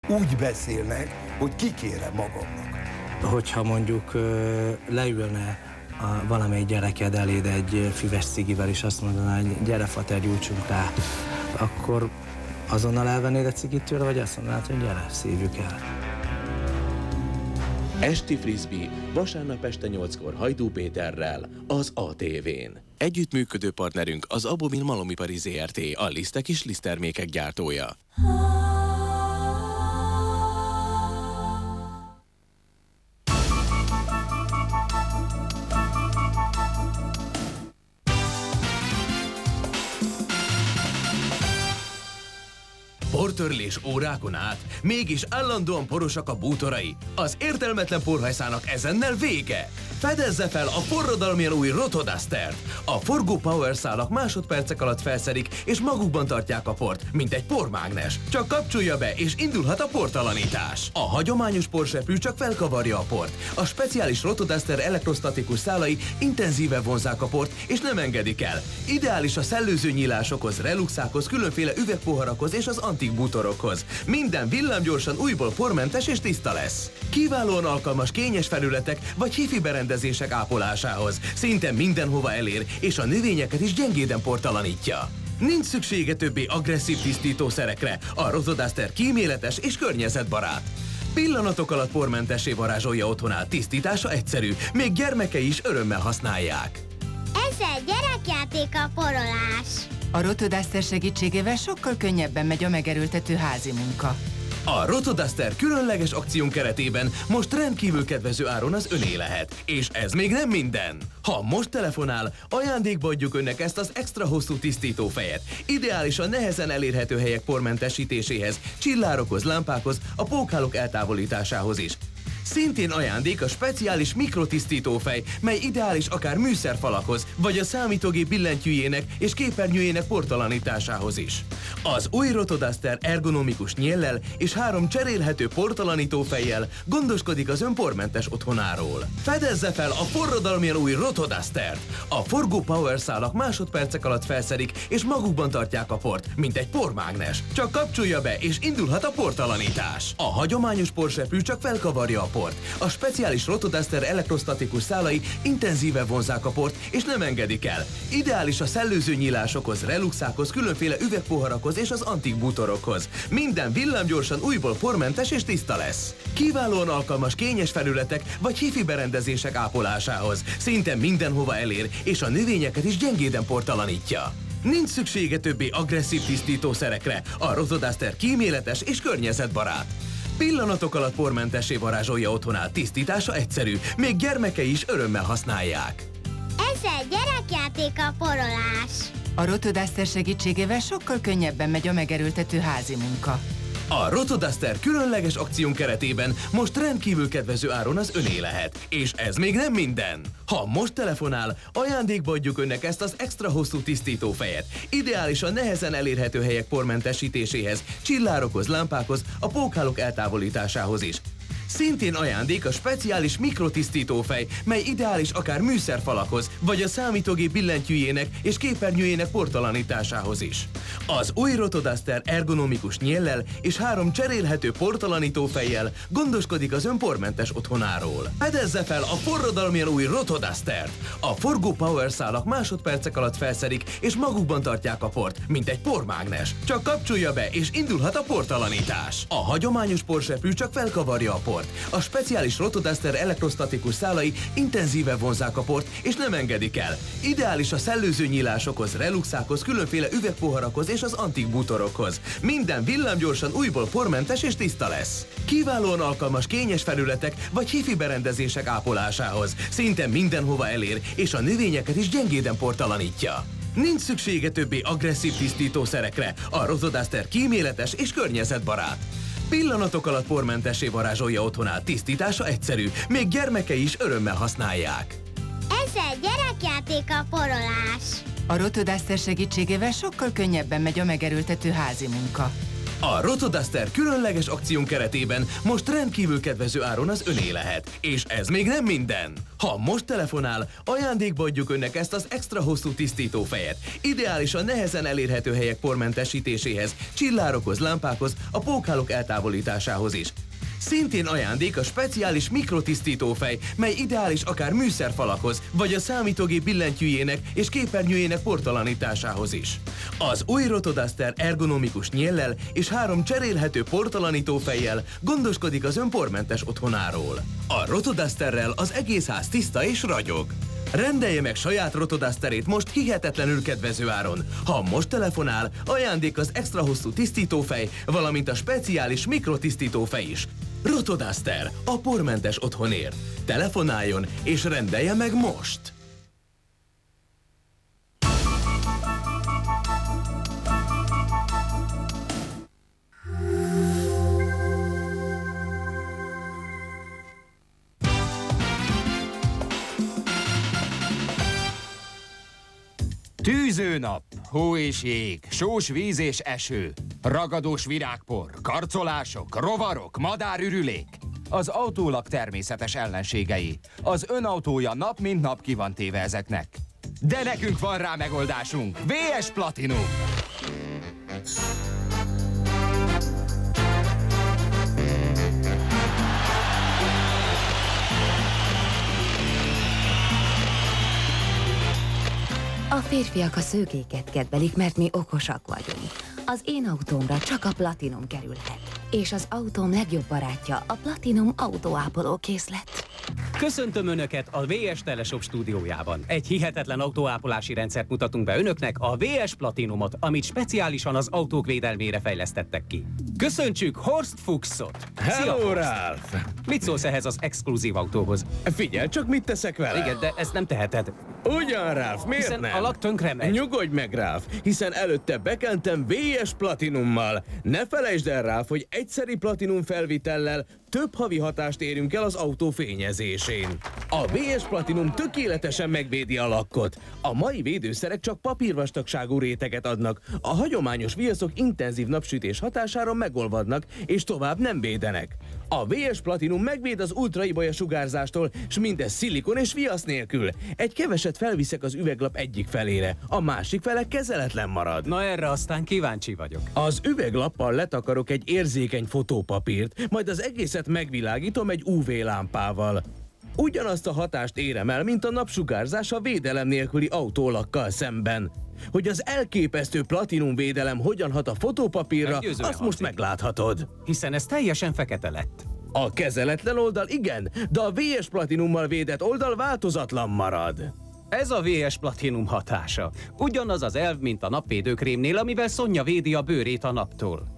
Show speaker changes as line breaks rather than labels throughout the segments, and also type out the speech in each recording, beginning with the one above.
úgy beszélnek, hogy kikérem magamnak.
Hogyha mondjuk leülne valamelyik gyereked eléd egy füves cigivel, és azt mondaná, hogy gyere fater, gyújtsunk rá, akkor azonnal elvennéd a cigit tőle, vagy azt mondanád, hogy gyere, szívjuk el.
Esti Frisbee, vasárnap este 8-kor Hajdú Péterrel, az ATV-n. Együttműködő partnerünk az Abomin Malomipari Zrt., a lisztek és liszttermékek gyártója. Portörlés órákon át, mégis állandóan porosak a bútorai. Az értelmetlen porhajszának ezennel vége! Fedezze fel a forradalmian új Rotodustert! A forgó power szálak másodpercek alatt felszedik, és magukban tartják a port, mint egy pormágnes. Csak kapcsolja be, és indulhat a portalanítás. A hagyományos porseprű csak felkavarja a port. A speciális Rotoduster elektrostatikus szálai intenzíven vonzzák a port, és nem engedik el. Ideális a szellőző nyílásokhoz, reluxákhoz, különféle üvegpoharakhoz és az antik bútorokhoz. Minden villámgyorsan újból pormentes és tiszta lesz. Kiválóan alkalmas kényes felületek vagy hifi berendezések ápolásához. Szinte mindenhova elér, és a növényeket is gyengéden portalanítja. Nincs szüksége többé agresszív tisztítószerekre. A Rotoduster kíméletes és környezetbarát. Pillanatok alatt pormentessé varázsolja otthonát, tisztítása egyszerű, még gyermekei is örömmel használják.
Ezzel gyerekjáték a porolás.
A Rotoduster segítségével sokkal könnyebben megy a megerőltető házi munka.
A Rotoduster különleges akción keretében most rendkívül kedvező áron az öné lehet. És ez még nem minden! Ha most telefonál, ajándékba adjuk önnek ezt az extra hosszú tisztítófejet. Ideális a nehezen elérhető helyek pormentesítéséhez, csillárokhoz, lámpákhoz, a pókhálók eltávolításához is. Szintén ajándék a speciális mikrotisztítófej, mely ideális akár műszerfalakhoz, vagy a számítógép billentyűjének és képernyőjének portalanításához is. Az új Rotoduster ergonomikus nyéllel és 3 cserélhető portalanítófejjel gondoskodik az ön pormentes otthonáról. Fedezze fel a forradalmian új Rotodustert! A forgó power szálak másodpercek alatt felszedik, és magukban tartják a port, mint egy pormágnes. Csak kapcsolja be, és indulhat a portalanítás. A hagyományos porseprű csak felkavarja a port. A speciális Rotoduster elektrostatikus szálai intenzíven vonzzák a port, és nem engedik el. Ideális a szellőző nyílásokhoz, reluxákhoz, különféle üvegpoharakhoz és az antik bútorokhoz. Minden villámgyorsan újból pormentes és tiszta lesz. Kiválóan alkalmas kényes felületek vagy hifi berendezések ápolásához. Szinte mindenhova elér, és a növényeket is gyengéden portalanítja. Nincs szüksége többé agresszív tisztítószerekre. A Rotoduster kíméletes és környezetbarát. Pillanatok alatt pormentessé varázsolja otthonát, tisztítása egyszerű, még gyermekei is örömmel használják.
Ezzel gyerekjáték a porolás.
A Rotoduster segítségével sokkal könnyebben megy a megerőltető házi munka.
A Rotoduster különleges akción keretében most rendkívül kedvező áron az öné lehet. És ez még nem minden! Ha most telefonál, ajándékba adjuk önnek ezt az extra hosszú tisztítófejet. Ideális a nehezen elérhető helyek pormentesítéséhez, csillárokhoz, lámpákhoz, a pókhálók eltávolításához is. Szintén ajándék a speciális mikrotisztítófej, mely ideális akár műszerfalakhoz, vagy a számítógép billentyűjének és képernyőjének portalanításához is. Az új Rotoduster ergonomikus nyéllel és 3 cserélhető portalanítófejjel gondoskodik az ön pormentes otthonáról. Fedezze fel a forradalmian új Rotodustert! A forgó power szálak másodpercek alatt felszedik, és magukban tartják a port, mint egy pormágnes. Csak kapcsolja be, és indulhat a portalanítás. A hagyományos porseprű csak felkavarja a port. A speciális Rotoduster elektrostatikus szálai intenzíven vonzzák a port, és nem engedik el. Ideális a szellőző nyílásokhoz, reluxákhoz, különféle üvegpoharakhoz és az antik bútorokhoz. Minden villámgyorsan újból pormentes és tiszta lesz. Kiválóan alkalmas kényes felületek vagy hifi berendezések ápolásához. Szinte mindenhova elér, és a növényeket is gyengéden portalanítja. Nincs szüksége többé agresszív tisztítószerekre. A Rotoduster kíméletes és környezetbarát. Pillanatok alatt pormentessé varázsolja otthonát, tisztítása egyszerű, még gyermekei is örömmel használják.
Ezzel gyerekjáték a porolás.
A Rotoduster segítségével sokkal könnyebben megy a megerőltető házi munka.
A Rotoduster különleges akción keretében most rendkívül kedvező áron az öné lehet. És ez még nem minden. Ha most telefonál, ajándékba adjuk önnek ezt az extra hosszú tisztítófejet. Ideálisan nehezen elérhető helyek pormentesítéséhez, csillárokhoz, lámpákhoz, a pókhálók eltávolításához is. Szintén ajándék a speciális mikrotisztítófej, mely ideális akár műszerfalakhoz, vagy a számítógép billentyűjének és képernyőjének portalanításához is. Az új Rotoduster ergonomikus nyéllel és 3 cserélhető portalanítófejjel gondoskodik az ön pormentes otthonáról. A Rotodusterrel az egész ház tiszta és ragyog. Rendelje meg saját Rotodusterét most hihetetlenül kedvező áron. Ha most telefonál, ajándék az extra hosszú tisztítófej, valamint a speciális mikrotisztítófej is. Rotoduster, a pormentes otthonért. Telefonáljon és rendelje meg most!
Tűző nap, hó és jég, sós víz és eső, ragadós virágpor, karcolások, rovarok, madárürülék. Az autólak természetes ellenségei. Az ön autója nap mint nap ki van téve ezeknek. De nekünk van rá megoldásunk. VS Platinum!
A férfiak a szőkéket kedvelik, mert mi okosak vagyunk. Az én autómra csak a Platinum kerülhet. És az autóm legjobb barátja a Platinum autóápoló készlet.
Köszöntöm Önöket a VS Teleshop stúdiójában. Egy hihetetlen autóápolási rendszert mutatunk be Önöknek, a VS Platinumot, amit speciálisan az autók védelmére fejlesztettek ki. Köszöntsük Horst Fuchsot!
Hello, Ralph!
Mit szólsz ehhez az exkluzív autóhoz?
Figyelj csak, mit teszek vele!
Igen, de ezt nem teheted.
Ugyan, Ralph, miért
Hiszen
nem?
a lak tönkre megy.
Nyugodj meg, Ralph, hiszen előtte bekentem VS Platinummal. Ne felejtsd el, Ralph, hogy egyszeri Platinum felvitellel több havi hatást érünk el az autó fényezésén. A VS Platinum tökéletesen megvédi a lakkot. A mai védőszerek csak papírvastagságú réteget adnak. A hagyományos viaszok intenzív napsütés hatására megolvadnak, és tovább nem védenek. A VS Platinum megvéd az ultraibolya sugárzástól, s mindez szilikon és viasz nélkül. Egy keveset felviszek az üveglap egyik felére, a másik fele kezeletlen marad.
Na erre aztán kíváncsi vagyok.
Az üveglappal letakarok egy érzékeny fotópapírt, majd az egészet megvilágítom egy UV-lámpával. Ugyanazt a hatást érem el, mint a napsugárzás a védelem nélküli autólakkal szemben. Hogy az elképesztő platinum védelem hogyan hat a fotópapírra, azt most megláthatod.
Hiszen ez teljesen fekete lett.
A kezeletlen oldal igen, de a VS Platinummal védett oldal változatlan marad.
Ez a VS Platinum hatása. Ugyanaz az elv, mint a napvédőkrémnél, amivel Szonya védi a bőrét a naptól.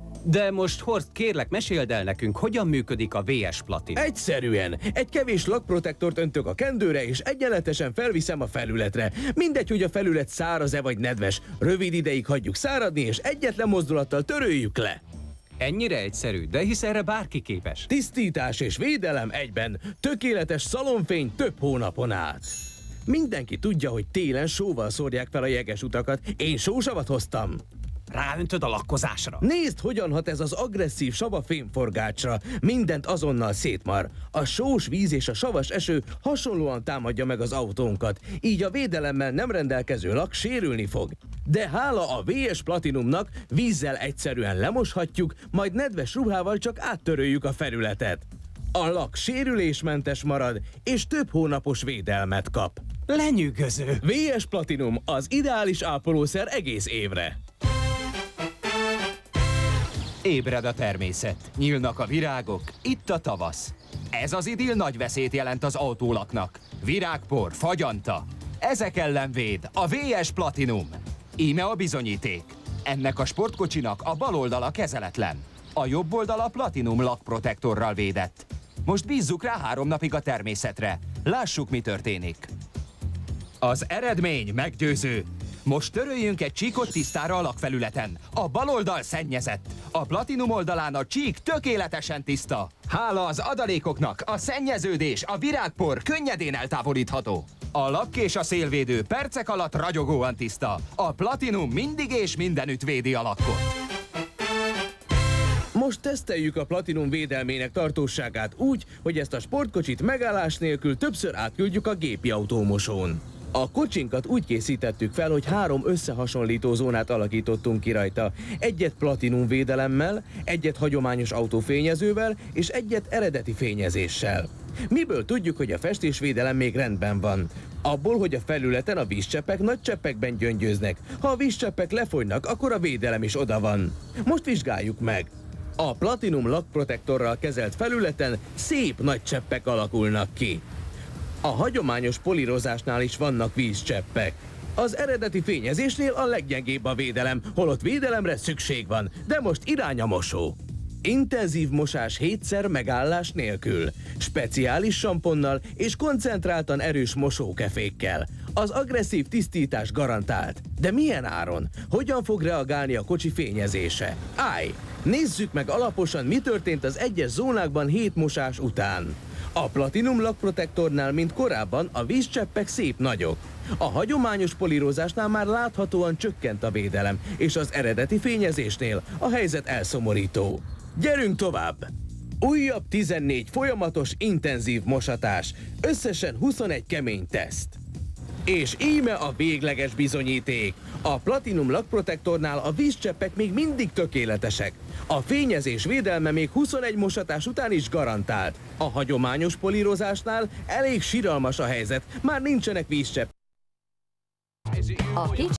De most, Horst, kérlek, meséld el nekünk, hogyan működik a VS Platinum.
Egyszerűen. Egy kevés lakprotektort öntök a kendőre, és egyenletesen felviszem a felületre. Mindegy, hogy a felület száraz-e vagy nedves. Rövid ideig hagyjuk száradni, és egyetlen mozdulattal töröljük le.
Ennyire egyszerű, de hisz erre bárki képes.
Tisztítás és védelem egyben. Tökéletes szalonfény több hónapon át. Mindenki tudja, hogy télen sóval szórják fel a jeges utakat. Én sósavat hoztam.
Ráöntöd a lakkozásra.
Nézd, hogyan hat ez az agresszív sava fémforgácsra. Mindent azonnal szétmar. A sós víz és a savas eső hasonlóan támadja meg az autónkat. Így a védelemmel nem rendelkező lak sérülni fog. De hála a VS Platinumnak vízzel egyszerűen lemoshatjuk, majd nedves ruhával csak áttöröljük a felületet. A lak sérülésmentes marad, és több hónapos védelmet kap.
Lenyűgöző.
VS Platinum az ideális ápolószer egész évre.
Ébred a természet, nyílnak a virágok, itt a tavasz. Ez az idill nagy veszélyt jelent az autólaknak. Virágpor, fagyanta. Ezek ellen véd a VS Platinum. Íme a bizonyíték. Ennek a sportkocsinak a bal oldala kezeletlen. A jobb oldala Platinum lakprotektorral védett. Most bízzuk rá 3 napig a természetre. Lássuk, mi történik. Az eredmény meggyőző. Most töröljünk egy csíkot tisztára a lakfelületen. A bal oldal szennyezett. A Platinum oldalán a csík tökéletesen tiszta. Hála az adalékoknak a szennyeződés, a virágpor könnyedén eltávolítható. A lak és a szélvédő percek alatt ragyogóan tiszta. A Platinum mindig és mindenütt védi a lakkot.
most teszteljük a Platinum védelmének tartóságát úgy, hogy ezt a sportkocsit megállás nélkül többször átküldjük a gépi autómosón. A kocsinkat úgy készítettük fel, hogy 3 összehasonlító zónát alakítottunk ki rajta. Egyet Platinum védelemmel, egyet hagyományos autófényezővel és egyet eredeti fényezéssel. Miből tudjuk, hogy a festésvédelem még rendben van? Abból, hogy a felületen a vízcseppek nagy cseppekben gyöngyöznek. Ha a vízcseppek lefogynak, akkor a védelem is oda van. Most vizsgáljuk meg. A Platinum lakprotektorral kezelt felületen szép nagy cseppek alakulnak ki. A hagyományos polírozásnál is vannak vízcseppek. Az eredeti fényezésnél a leggyengébb a védelem, holott védelemre szükség van, de most irány a mosó. Intenzív mosás 7-szer megállás nélkül, speciális samponnal és koncentráltan erős mosókefékkel. Az agresszív tisztítás garantált. De milyen áron? Hogyan fog reagálni a kocsi fényezése? Állj! Nézzük meg alaposan, mi történt az egyes zónákban 7 mosás után. A Platinum lakprotektornál, mint korábban, a vízcseppek szép nagyok. A hagyományos polírozásnál már láthatóan csökkent a védelem, és az eredeti fényezésnél a helyzet elszomorító. Gyerünk tovább! Újabb 14 folyamatos, intenzív mosatás, összesen 21 kemény teszt. És íme a végleges bizonyíték. A Platinum lakprotektornál a vízcseppek még mindig tökéletesek. A fényezés védelme még 21 mosatás után is garantált. A hagyományos polírozásnál elég siralmas a helyzet, már nincsenek vízcseppek.
A kicsi